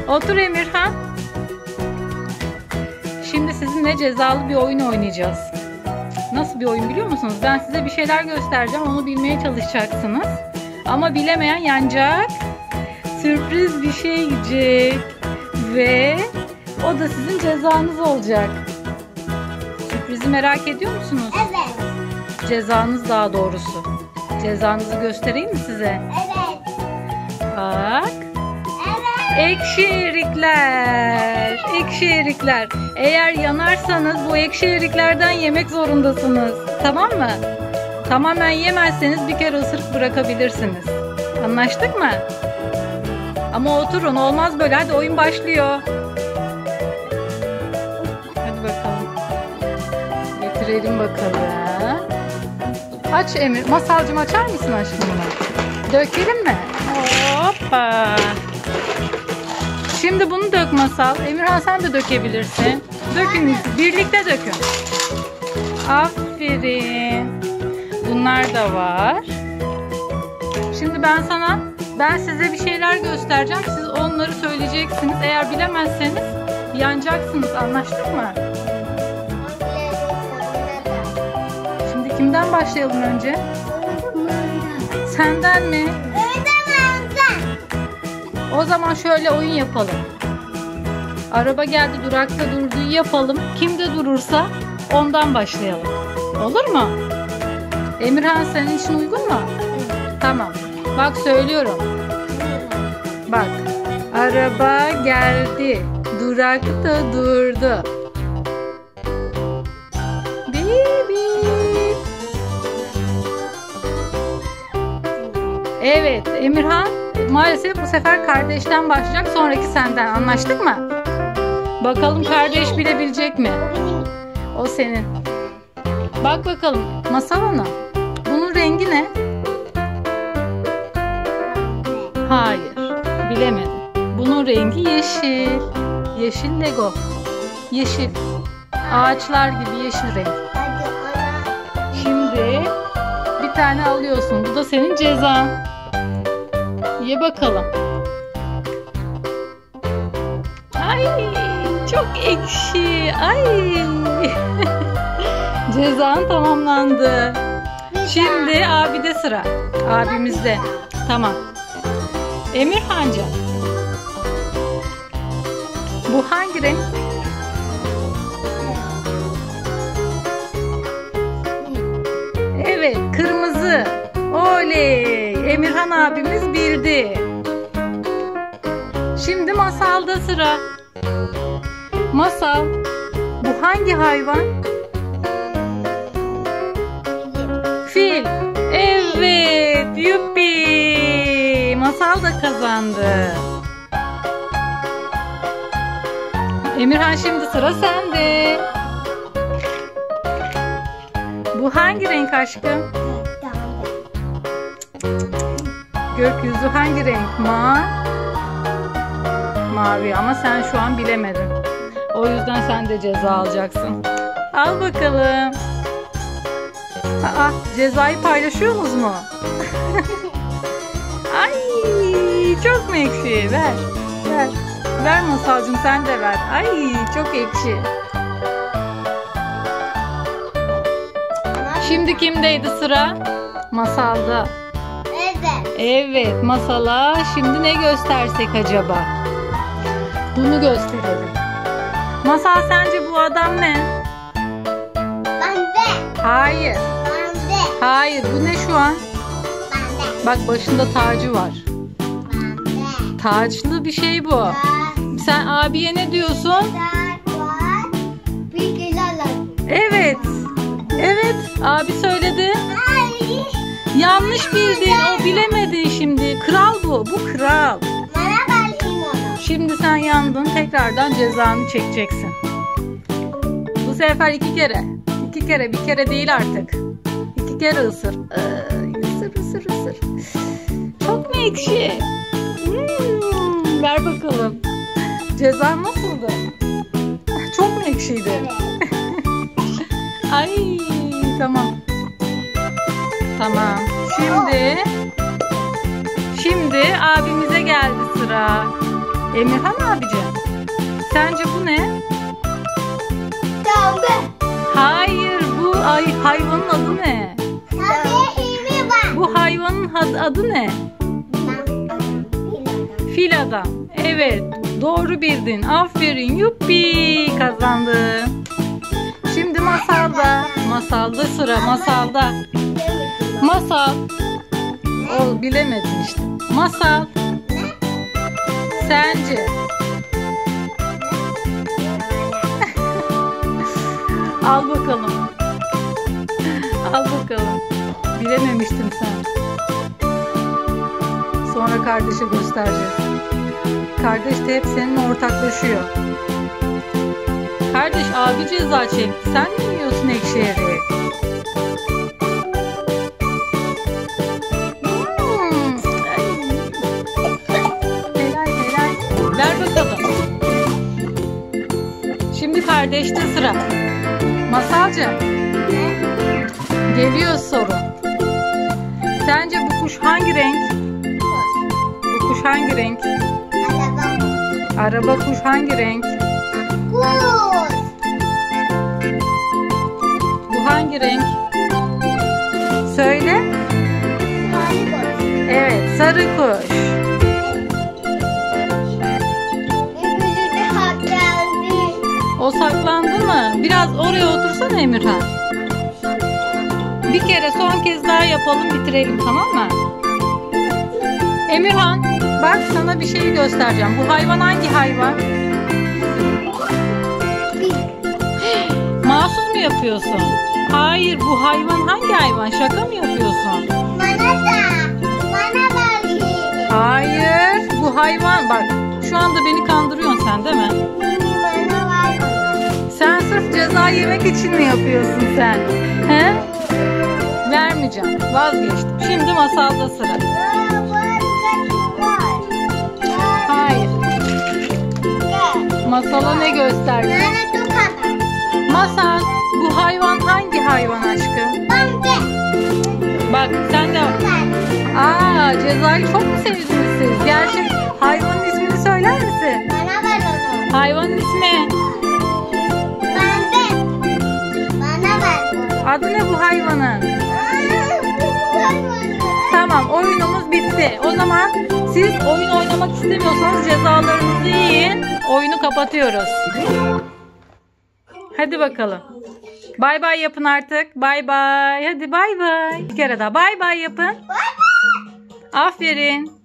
Otur Emirhan. Şimdi sizinle cezalı bir oyun oynayacağız. Nasıl bir oyun biliyor musunuz? Ben size bir şeyler göstereceğim. Onu bilmeye çalışacaksınız. Ama bilemeyen yanacak. Sürpriz bir şey yiyecek. Ve o da sizin cezanız olacak. Sürprizi merak ediyor musunuz? Evet. Cezanız daha doğrusu. Cezanızı göstereyim mi size? Evet. Bak. Evet. Ekşi erikler. Ekşi erikler. Eğer yanarsanız bu ekşi eriklerden yemek zorundasınız. Tamam mı? Tamamen yemezseniz bir kere ısırıp bırakabilirsiniz. Anlaştık mı? Ama oturun, olmaz böyle. Hadi oyun başlıyor. Hadi bakalım. Getirelim bakalım. Aç Emir. Masalcığım açar mısın aşkım bunu? Dökelim mi? Hoppa. Şimdi bunu dök Masal. Emirhan sen de dökebilirsin. Dökün. Birlikte dökün. Aferin. Bunlar da var. Şimdi ben size bir şeyler göstereceğim. Siz onları söyleyeceksiniz. Eğer bilemezseniz yanacaksınız. Anlaştık mı? Şimdi kimden başlayalım önce? Senden mi? O zaman şöyle oyun yapalım. Araba geldi, durakta durdu yapalım. Kimde durursa ondan başlayalım. Olur mu? Emirhan senin için uygun mu? Tamam. Bak söylüyorum. Bak. Araba geldi. Durakta durdu. Bibi. Evet Emirhan. Maalesef bu sefer kardeşten başlayacak. Sonraki senden. Anlaştık mı? Bakalım kardeş bilebilecek mi? O senin. Bak bakalım. Masal Hanım. Bunun rengi ne? Hayır. Bilemedim. Bunun rengi yeşil. Yeşil Lego. Yeşil. Ağaçlar gibi yeşil renk. Şimdi bir tane alıyorsun. Bu da senin cezan. Ye bakalım. Ay çok ekşi. Ay. Cezan tamamlandı. Şimdi abide sıra. Abimizde. Tamam. Emirhancığım. Bu hangi renk? Evet, kırmızı. Oley! Emirhan abimiz bildi. Şimdi Masal'da sıra. Masal, bu hangi hayvan? Fil. Evet, yuppi. Masal da kazandı. Emirhan şimdi sıra sende. Bu hangi renk aşkım? Gökyüzü hangi renk? Mavi ama sen şu an bilemedin. O yüzden sen de ceza alacaksın. Al bakalım. Cezayı paylaşıyorsunuz mu? Ay çok mu ekşi? Ver. Ver Masalcığım sen de ver. Ay çok ekşi. Şimdi kimdeydi sıra? Masal'da. Evet Masal'a şimdi ne göstersek acaba? Bunu gösterelim. Masal sence bu adam ne? Bende. Hayır. Bende. Hayır bu ne şu an? Bende. Bak başında tacı var. Bende. Taçlı bir şey bu. Sen abiye ne diyorsun? Evet. Evet abi söyledi. Yanlış bildin. O bilemedin şimdi. Kral bu. Bu kral. Şimdi sen yandın. Tekrardan cezanı çekeceksin. Bu sefer 2 kere. 2 kere. Bir kere değil artık. 2 kere ısır. Isır. Çok mu ekşi? Ver bakalım. Cezan nasıldı? Çok mu ekşiydi? Ay tamam. Tamam. Şimdi abimize geldi sıra. Emirhan abici. Sence bu ne? Tavuk. Hayır, bu hayvanın adı ne? Tabii Bu hayvanın adı ne? Fil adam. Evet, doğru bildin. Aferin, yuppi, kazandın. Şimdi masalda. Masalda sıra, masalda. Masal. O bilemedin işte. Masal. Sence? Al bakalım. Al bakalım. Bilememiştin sen. Sonra kardeşe göstereceğiz. Kardeş de hep seninle ortaklaşıyor. Kardeş abi ceza çekti. Sen mi yiyorsun ekşi eriği? Helal helal. Ver bakalım. Şimdi kardeşte sıra. Masalcı. Geliyor soru. Sence bu kuş hangi renk? Bu kuş hangi renk? Araba kuş hangi renk? Kuş. Bu hangi renk? Söyle. Evet, sarı kuş. O saklandı mı? Biraz oraya otursana Emirhan. Bir kere son kez daha yapalım, bitirelim, tamam mı? Emirhan, bak sana bir şey göstereceğim. Bu hayvan hangi hayvan? Mahsus mu yapıyorsun? Hayır, bu hayvan hangi hayvan? Şaka mı yapıyorsun? Hayır, bu hayvan. Bak, şu anda beni kandırıyorsun sen, değil mi? Sen sırf ceza yemek için mi yapıyorsun sen? He? Vermeyeceğim. Vazgeçtim. Şimdi masalda sıra. Hayır. Masala ne gösterdi? Masal, bu hayvan hangi hayvan aşkım? Bak sen de... cezayı çok mu sevdiniz siz? Gerçek hayvanın ismini söyler misin? Hayvanın ismi? Adı ne bu hayvanın? Tamam, oyunumuz bitti. O zaman siz oyun oynamak istemiyorsanız cezalarınızı yiyin. Oyunu kapatıyoruz. Hadi bakalım. Bay bay yapın artık. Bay bay. Hadi bay bay. Bir kere daha bay bay yapın. Aferin.